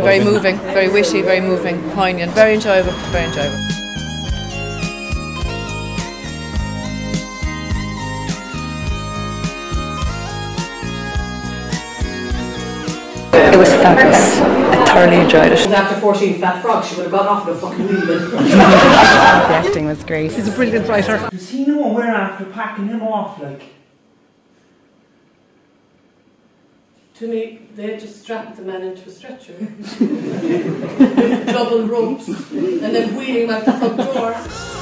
Very moving, very witty, very moving, poignant, very enjoyable, very enjoyable. It was fabulous. I thoroughly enjoyed it. After 14 Fat Frogs, she would have gone off in a fucking wheel. The acting was great. He's a brilliant writer. Does he know we're after packing him off, like? To me, they just strapped the man into a stretcher with double ropes and then wheeling him out the front door.